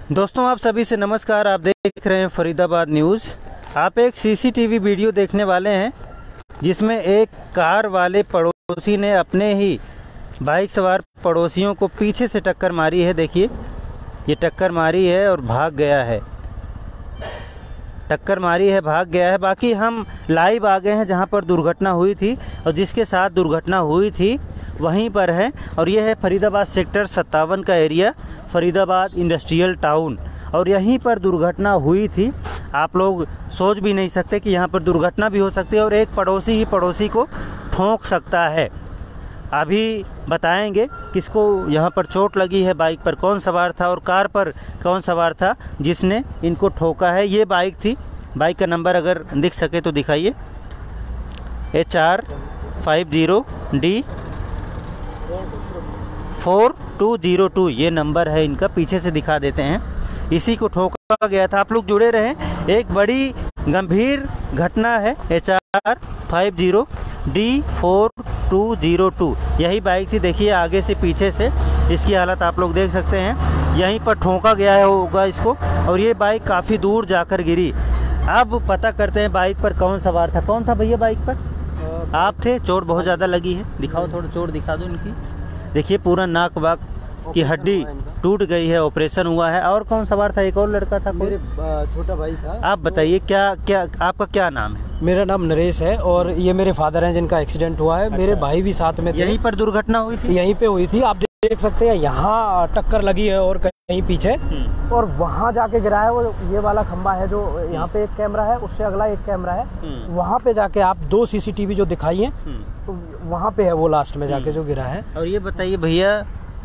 दोस्तों आप सभी से नमस्कार। आप देख रहे हैं फरीदाबाद न्यूज़। आप एक सीसीटीवी वीडियो देखने वाले हैं जिसमें एक कार वाले पड़ोसी ने अपने ही बाइक सवार पड़ोसियों को पीछे से टक्कर मारी है। देखिए ये टक्कर मारी है और भाग गया है। टक्कर मारी है, भाग गया है। बाकी हम लाइव आ गए हैं जहां पर दुर्घटना हुई थी और जिसके साथ दुर्घटना हुई थी वहीं पर है। और यह है फरीदाबाद सेक्टर 57 का एरिया, फरीदाबाद इंडस्ट्रियल टाउन, और यहीं पर दुर्घटना हुई थी। आप लोग सोच भी नहीं सकते कि यहाँ पर दुर्घटना भी हो सकती है और एक पड़ोसी ही पड़ोसी को ठोंक सकता है। अभी बताएंगे किसको यहाँ पर चोट लगी है, बाइक पर कौन सवार था और कार पर कौन सवार था जिसने इनको ठोका है। ये बाइक थी, बाइक का नंबर अगर दिख सके तो दिखाइए, HR50D 4202 ये नंबर है इनका, पीछे से दिखा देते हैं। इसी को ठोका गया था। आप लोग जुड़े रहें, एक बड़ी गंभीर घटना है। HR50D 4202 यही बाइक थी। देखिए आगे से पीछे से इसकी हालत आप लोग देख सकते हैं। यहीं पर ठोका गया है होगा इसको और ये बाइक काफ़ी दूर जाकर गिरी। अब पता करते हैं बाइक पर कौन सवार था। कौन था भैया बाइक पर? आप थे। चोट बहुत ज़्यादा लगी है, दिखाओ थोड़ा चोट दिखा दो इनकी। देखिए पूरा नाक वाक की हड्डी टूट गई है, ऑपरेशन हुआ है। और कौन सवार था? एक और लड़का था, मेरे छोटा भाई था। आप बताइए क्या आपका क्या नाम है? मेरा नाम नरेश है और ये मेरे फादर हैं जिनका एक्सीडेंट हुआ है। अच्छा। मेरे भाई भी साथ में थे। यहीं पर दुर्घटना हुई थी? यहीं पे हुई थी। आप देख सकते हैं यहाँ टक्कर लगी है और कहीं पीछे, और वहाँ जाके गिरा है। वो ये वाला खंबा है जो यहाँ पे एक कैमरा है, उससे अगला एक कैमरा है। वहाँ पे जाके आप 2 CCTV जो दिखाई है तो वहाँ पे है वो लास्ट में जाके जो गिरा है। और ये बताइए भैया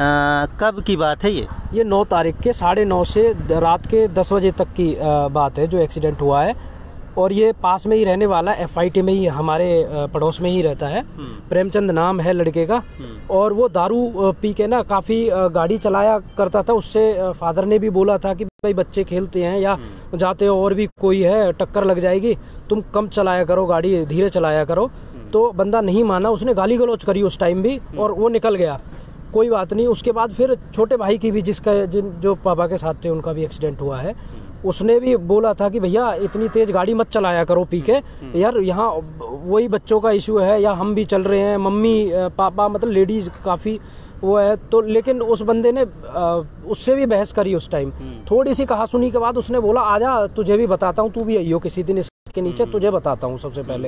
कब की बात है ये 9 तारीख के 9:30 से रात के 10 बजे तक की बात है जो एक्सीडेंट हुआ है। और ये पास में ही रहने वाला, FIT में ही, हमारे पड़ोस में ही रहता है। प्रेमचंद नाम है लड़के का। और वो दारू पी के ना काफ़ी गाड़ी चलाया करता था। उससे फादर ने भी बोला था कि भाई बच्चे खेलते हैं या जाते हो और भी कोई है, टक्कर लग जाएगी, तुम कम चलाया करो गाड़ी, धीरे चलाया करो। तो बंदा नहीं माना, उसने गाली गलौज करी उस टाइम भी और वो निकल गया। कोई बात नहीं। उसके बाद फिर छोटे भाई की भी, जो पापा के साथ थे, उनका भी एक्सीडेंट हुआ है। उसने भी बोला था कि भैया इतनी तेज गाड़ी मत चलाया करो पी के, यार यहाँ वही बच्चों का इशू है, या हम भी चल रहे हैं, मम्मी पापा मतलब लेडीज काफ़ी वो है। तो लेकिन उस बंदे ने उससे भी बहस करी उस टाइम। थोड़ी सी कहा सुनी के बाद उसने बोला आजा तुझे भी बताता हूँ, तू भी आइयो किसी दिन इसके नीचे, तुझे बताता हूँ सबसे पहले।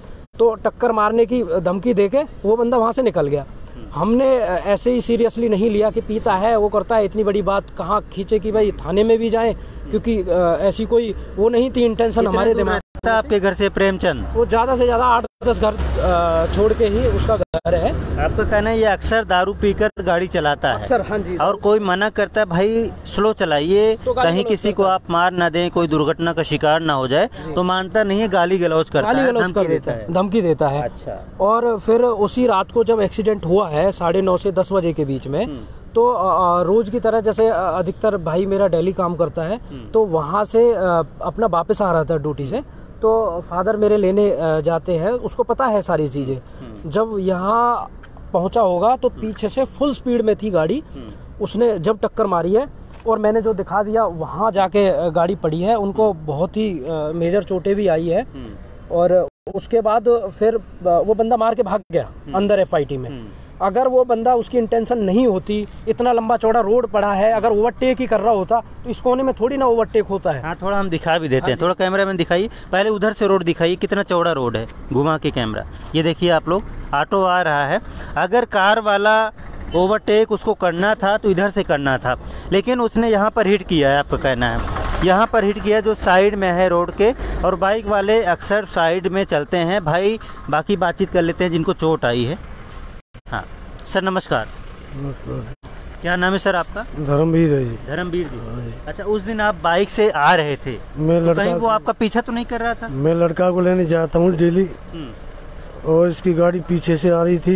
तो टक्कर मारने की धमकी देके वो बंदा वहाँ से निकल गया। हमने ऐसे ही सीरियसली नहीं लिया कि पीता है, वो करता है, इतनी बड़ी बात कहाँ खींचे कि भाई थाने में भी जाएं, क्योंकि ऐसी कोई वो नहीं थी इंटेंशन हमारे दिमाग में। आपके घर से प्रेमचंद वो ज़्यादा से ज़्यादा 8-10 घर छोड़ के ही उसका घर है। आपका कहना है ये अक्सर दारू पीकर गाड़ी चलाता है? अक्सर, हाँ जी। और कोई मना करता है भाई स्लो चलाइए, तो कहीं किसी को आप मार ना दें, कोई दुर्घटना का शिकार ना हो जाए, तो मानता नहीं है, गाली गलौज करता है, धमकी देता है। अच्छा। और फिर उसी रात को जब एक्सीडेंट हुआ है 9:30 से 10 बजे के बीच में, तो रोज की तरह जैसे अधिकतर भाई मेरा दिल्ली काम करता है, तो वहाँ से अपना वापस आ रहा था ड्यूटी से। तो फादर मेरे लेने जाते हैं, उसको पता है सारी चीज़ें। जब यहाँ पहुँचा होगा तो पीछे से फुल स्पीड में थी गाड़ी, उसने जब टक्कर मारी है और मैंने जो दिखा दिया वहाँ जाके गाड़ी पड़ी है। उनको बहुत ही मेजर चोटें भी आई है। और उसके बाद फिर वो बंदा मार के भाग गया अंदर FIT में। अगर वो बंदा, उसकी इंटेंशन नहीं होती, इतना लंबा चौड़ा रोड पड़ा है, अगर ओवरटेक ही कर रहा होता तो इस कोने में थोड़ी ना ओवरटेक होता है। हाँ थोड़ा हम दिखा भी देते हैं, थोड़ा कैमरा में दिखाइए। पहले उधर से रोड दिखाइए, कितना चौड़ा रोड है, घुमा के कैमरा। ये देखिए आप लोग, ऑटो आ रहा है। अगर कार वाला ओवरटेक उसको करना था तो इधर से करना था, लेकिन उसने यहाँ पर हिट किया है। आपका कहना है यहाँ पर हिट किया जो साइड में है रोड के, और बाइक वाले अक्सर साइड में चलते हैं। भाई बाकी बातचीत कर लेते हैं जिनको चोट आई है। हाँ सर नमस्कार। क्या नाम है सर आपका? धर्मवीर है जी। धर्मवीर जी। अच्छा, उस दिन आप बाइक से आ रहे थे, तो कहीं वो आपका पीछा तो नहीं कर रहा था? मैं लड़का को लेने जाता हूँ डेली, और इसकी गाड़ी पीछे से आ रही थी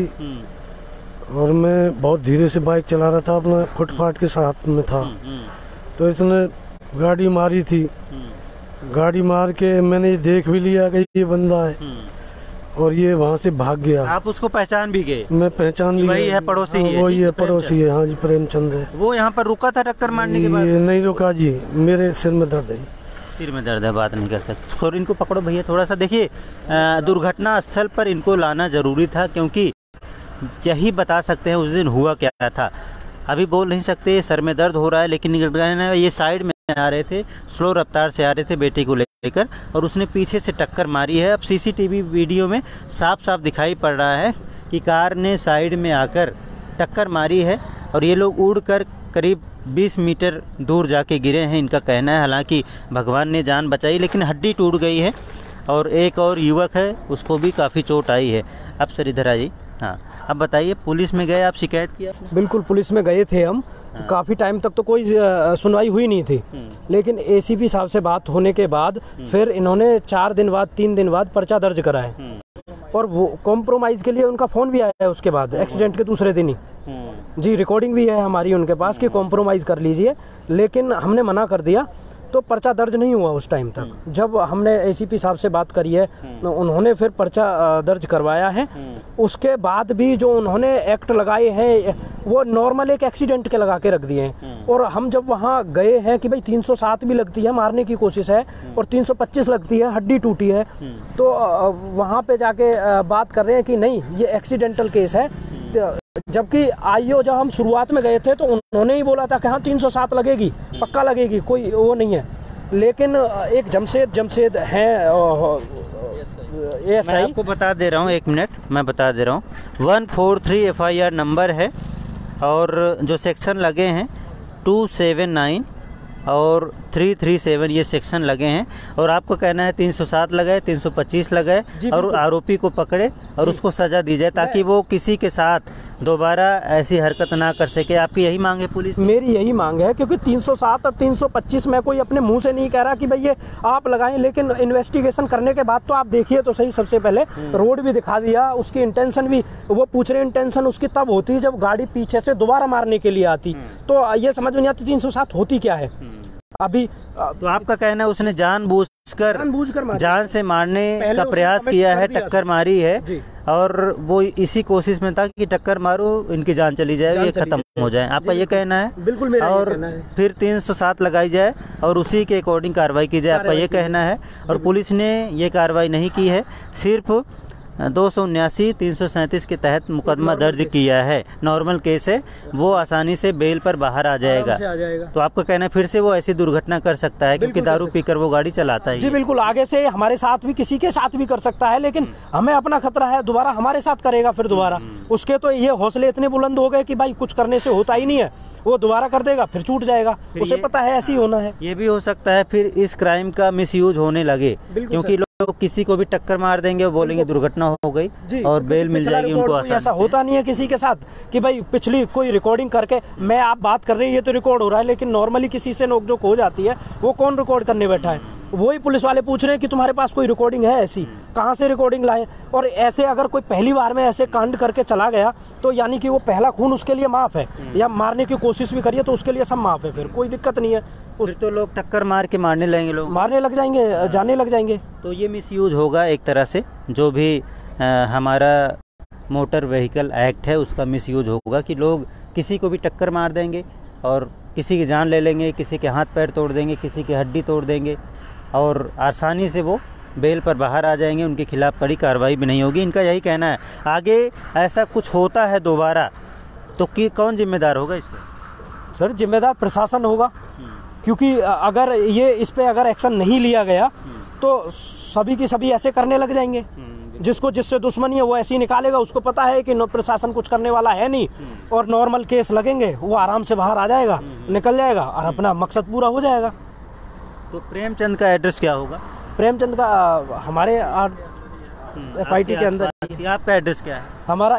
और मैं बहुत धीरे से बाइक चला रहा था, अपना फुटपाथ के साथ में था। तो इसने गाड़ी मारी थी। गाड़ी मार के मैंने देख भी लिया कि ये बंदा है, और ये वहाँ से भाग गया। आप उसको पहचान भी गए? मैं पहचान भी वही है, पड़ोसी ही है? वही है, पड़ोसी है। हाँ जी, प्रेमचंद है। वो यहाँ पर रुका था टक्कर मारने के बाद? ये नहीं रुका जी, मेरे सिर में दर्द है। सिर में दर्द है, बात नहीं कर सकते। और इनको पकड़ो भैया थोड़ा सा। देखिए, दुर्घटना स्थल पर इनको लाना ज़रूरी था, क्योंकि यही बता सकते हैं उस दिन हुआ क्या था। अभी बोल नहीं सकते, सर में दर्द हो रहा है, लेकिन ये साइड में आ रहे थे, स्लो रफ्तार से आ रहे थे बेटे को लेकर, और उसने पीछे से टक्कर मारी है। अब सीसीटीवी वीडियो में साफ साफ दिखाई पड़ रहा है कि कार ने साइड में आकर टक्कर मारी है, और ये लोग उड़कर करीब 20 मीटर दूर जाके गिरे हैं, इनका कहना है। हालांकि भगवान ने जान बचाई, लेकिन हड्डी टूट गई है। और एक और युवक है, उसको भी काफ़ी चोट आई है। अब सर इधर आ जी। हाँ, अब बताइए, पुलिस में गए आप, शिकायत किया? बिल्कुल, पुलिस में गए थे हम। काफ़ी टाइम तक तो कोई सुनवाई हुई नहीं थी, लेकिन एसीपी साहब से बात होने के बाद फिर इन्होंने 4 दिन बाद 3 दिन बाद पर्चा दर्ज कराया, और वो कॉम्प्रोमाइज़ के लिए उनका फ़ोन भी आया है उसके बाद, एक्सीडेंट के दूसरे दिन ही जी। रिकॉर्डिंग भी है हमारी उनके पास कि कॉम्प्रोमाइज़ कर लीजिए, लेकिन हमने मना कर दिया, तो पर्चा दर्ज नहीं हुआ उस टाइम तक। जब हमने एसीपी साहब से बात करी है, उन्होंने फिर पर्चा दर्ज करवाया है। उसके बाद भी जो उन्होंने एक्ट लगाए हैं वो नॉर्मल एक एक्सीडेंट के लगा के रख दिए हैं। और हम जब वहाँ गए हैं कि भाई 307 भी लगती है, मारने की कोशिश है, और 325 लगती है, हड्डी टूटी है, तो वहाँ पे जाके बात कर रहे हैं कि नहीं ये एक्सीडेंटल केस है। जबकि आईओ जब हम शुरुआत में गए थे तो उन्होंने ही बोला था कि हाँ 307 लगेगी, पक्का लगेगी, कोई वो नहीं है। लेकिन एक जमशेद हैं मैं आपको बता दे रहा हूँ, 1 मिनट मैं बता दे रहा हूँ। 143 FIR नंबर है, और जो सेक्शन लगे हैं 279 और 337 ये सेक्शन लगे हैं। और आपको कहना है 307 लगाए, 325 लगाए, और आरोपी को पकड़े और उसको सज़ा दी जाए, ताकि वो किसी के साथ दोबारा ऐसी हरकत ना कर सके। आपकी यही मांग है पुलिस? मेरी यही मांग है, क्योंकि 307 और 325 मैं कोई अपने मुंह से नहीं कह रहा कि भाई ये आप लगाएं, लेकिन इन्वेस्टिगेशन करने के बाद तो आप देखिए तो सही। सबसे पहले रोड भी दिखा दिया, उसकी इंटेंशन भी वो पूछ रहे, इंटेंशन उसकी तब होती जब गाड़ी पीछे से दोबारा मारने के लिए आती, तो ये समझ में नहीं आती 307 होती क्या है अभी। तो आपका कहना है उसने जानबूझकर जान से मारने का प्रयास किया है, टक्कर मारी है, और वो इसी कोशिश में था कि टक्कर मारो, इनकी जान चली जाए, ये खत्म हो जाए। आपका ये कहना है? बिल्कुल मेरा और कहना है। फिर 307 लगाई जाए और उसी के अकॉर्डिंग कार्रवाई की जाए, आपका ये कहना है। और पुलिस ने ये कार्रवाई नहीं की है, सिर्फ 279 337 के तहत मुकदमा दर्ज किया है। नॉर्मल केस है, वो आसानी से बेल पर बाहर आ जाएगा। तो आपका कहना है फिर से वो ऐसी दुर्घटना कर सकता है, क्योंकि दारू पीकर वो गाड़ी चलाता है? जी बिल्कुल, आगे से हमारे साथ भी किसी के साथ भी कर सकता है, लेकिन हमें अपना खतरा है, दोबारा हमारे साथ करेगा फिर दोबारा। उसके तो ये हौसले इतने बुलंद हो गए कि भाई कुछ करने से होता ही नहीं है, वो दोबारा कर देगा, फिर छूट जाएगा, उसे पता है ऐसे ही होना है। ये भी हो सकता है फिर इस क्राइम का मिसयूज होने लगे, क्योंकि लोग किसी को भी टक्कर मार देंगे, वो बोलेंगे दुर्घटना हो गई और बेल मिल जाएगी उनको आसान। ऐसा होता नहीं है किसी के साथ कि भाई पिछली कोई रिकॉर्डिंग करके मैं आप बात कर रही है ये तो रिकॉर्ड हो रहा है, लेकिन नॉर्मली किसी से नोकझोंक हो जाती है, वो कौन रिकॉर्ड करने बैठा है? वही पुलिस वाले पूछ रहे हैं कि तुम्हारे पास कोई रिकॉर्डिंग है ऐसी, कहाँ से रिकॉर्डिंग लाए? और ऐसे अगर कोई पहली बार में ऐसे कांड करके चला गया तो यानी कि वो पहला खून उसके लिए माफ है, या मारने की कोशिश भी करिए तो उसके लिए सब माफ है, फिर कोई दिक्कत नहीं है। फिर तो लोग टक्कर मार के मारने लगेंगे, लोग मारने लग जाएंगे, जाने लग जाएंगे। तो ये मिसयूज होगा एक तरह से, जो भी हमारा मोटर व्हीकल एक्ट है उसका मिसयूज होगा, कि लोग किसी को भी टक्कर मार देंगे और किसी की जान ले लेंगे, किसी के हाथ पैर तोड़ देंगे, किसी की हड्डी तोड़ देंगे, और आसानी से वो बेल पर बाहर आ जाएंगे, उनके खिलाफ कड़ी कार्रवाई भी नहीं होगी। इनका यही कहना है। आगे ऐसा कुछ होता है दोबारा तो कि कौन जिम्मेदार होगा इसका? सर जिम्मेदार प्रशासन होगा, क्योंकि अगर ये इस पे अगर एक्शन नहीं लिया गया तो सभी की सभी ऐसे करने लग जाएंगे। जिसको जिससे दुश्मनी है वो ऐसे ही निकालेगा, उसको पता है कि प्रशासन कुछ करने वाला है नहीं, और नॉर्मल केस लगेंगे, वो आराम से बाहर आ जाएगा, निकल जाएगा और अपना मकसद पूरा हो जाएगा। तो प्रेमचंद का एड्रेस क्या होगा? प्रेमचंद का हमारे FIT के अंदर। आपका एड्रेस क्या है? हमारा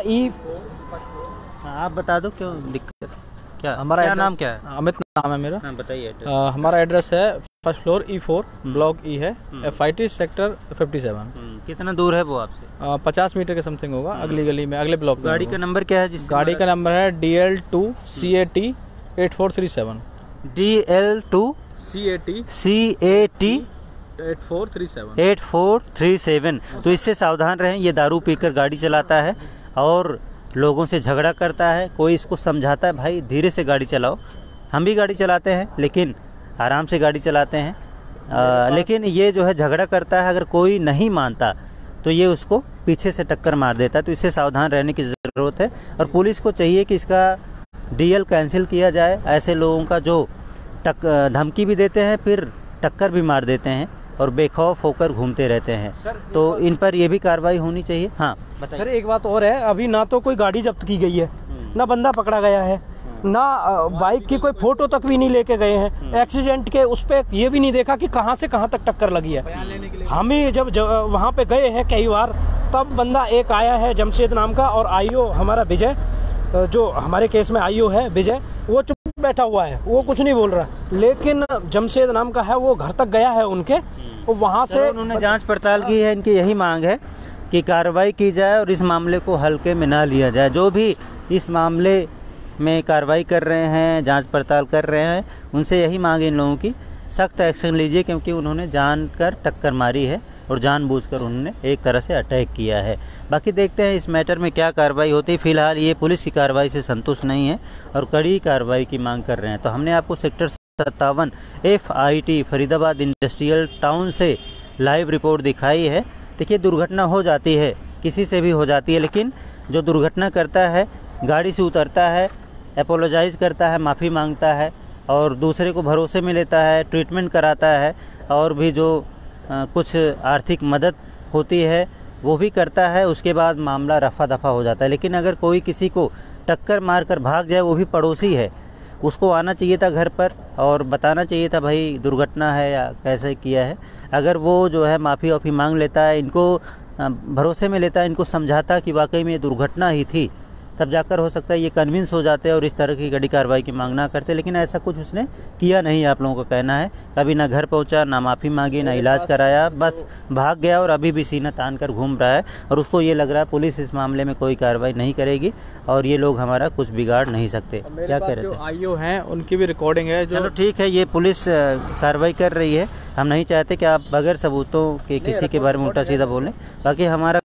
आप बता दो, क्यों दिक्कत क्या? हमारा क्या नाम क्या है? अमित नाम है मेरा। बताइए। हमारा एड्रेस है first floor E4 block E है, FIT सेक्टर 57। कितना दूर है वो आपसे? 50 मीटर के समथिंग होगा, अगली गली में, अगले ब्लॉक में। गाड़ी का नंबर क्या है? जिस गाड़ी का नंबर है DL2 CAT 8437। DL2 CAT 8437। 8437। तो इससे सावधान रहें, ये दारू पीकर गाड़ी चलाता है और लोगों से झगड़ा करता है। कोई इसको समझाता है भाई धीरे से गाड़ी चलाओ, हम भी गाड़ी चलाते हैं लेकिन आराम से गाड़ी चलाते हैं, लेकिन ये जो है झगड़ा करता है। अगर कोई नहीं मानता तो ये उसको पीछे से टक्कर मार देता है। तो इससे सावधान रहने की ज़रूरत है और पुलिस को चाहिए कि इसका डीएल कैंसिल किया जाए। ऐसे लोगों का जो धमकी भी देते हैं फिर टक्कर भी मार देते हैं और बेखौफ होकर घूमते रहते हैं, तो इन पर यह भी कार्रवाई होनी चाहिए। हाँ बताइए। सर एक बात और है, अभी ना तो कोई गाड़ी जब्त की गई है, ना बंदा पकड़ा गया है, ना बाइक की कोई फोटो तक भी नहीं लेके गए हैं। एक्सीडेंट के उस पे ये भी नहीं देखा कि कहां से कहां तक टक्कर लगी है। हम ही जब वहां पे गए हैं कई बार, तब बंदा एक आया है जमशेद नाम का, और आईओ हमारा विजय, जो हमारे केस में आईओ है विजय, वो चुप बैठा हुआ है, वो कुछ नहीं बोल रहा। लेकिन जमशेद नाम का है, वो घर तक गया है उनके, तो वहां से उन्होंने जांच पड़ताल की है। इनकी यही मांग है कि कार्रवाई की जाए और इस मामले को हल्के में ना लिया जाए। जो भी इस मामले में कार्रवाई कर रहे हैं, जांच पड़ताल कर रहे हैं, उनसे यही मांग है इन लोगों की सख्त एक्शन लीजिए, क्योंकि उन्होंने जानकर टक्कर मारी है और जानबूझकर उन्होंने एक तरह से अटैक किया है। बाकी देखते हैं इस मैटर में क्या कार्रवाई होती है। फिलहाल ये पुलिस की कार्रवाई से संतुष्ट नहीं है और कड़ी कार्रवाई की मांग कर रहे हैं। तो हमने आपको sector 57 FIT Faridabad industrial town से लाइव रिपोर्ट दिखाई है। देखिए दुर्घटना हो जाती है, किसी से भी हो जाती है, लेकिन जो दुर्घटना करता है गाड़ी से उतरता है, अपोलोजाइज़ करता है, माफ़ी मांगता है और दूसरे को भरोसे में लेता है, ट्रीटमेंट कराता है और भी जो कुछ आर्थिक मदद होती है वो भी करता है, उसके बाद मामला रफा दफा हो जाता है। लेकिन अगर कोई किसी को टक्कर मार कर भाग जाए, वो भी पड़ोसी है, उसको आना चाहिए था घर पर और बताना चाहिए था भाई दुर्घटना है या कैसे किया है। अगर वो जो है माफ़ी वाफ़ी मांग लेता है, इनको भरोसे में लेता है, इनको समझाता कि वाकई में दुर्घटना ही थी, तब जाकर हो सकता है ये कन्विंस हो जाते और इस तरह की कड़ी कार्रवाई की मांग ना करते। लेकिन ऐसा कुछ उसने किया नहीं, आप लोगों का कहना है। कभी ना घर पहुंचा, ना माफ़ी मांगी, ना इलाज कराया, बस भाग गया और अभी भी सीना तान कर घूम रहा है। और उसको ये लग रहा है पुलिस इस मामले में कोई कार्रवाई नहीं करेगी और ये लोग हमारा कुछ बिगाड़ नहीं सकते। क्या कह रहे थे? आईओ हैं उनकी भी रिकॉर्डिंग है। जो चलो ठीक है, ये पुलिस कार्रवाई कर रही है। हम नहीं चाहते कि आप बगैर सबूतों के किसी के बारे में उल्टा सीधा बोलें। बाकी हमारा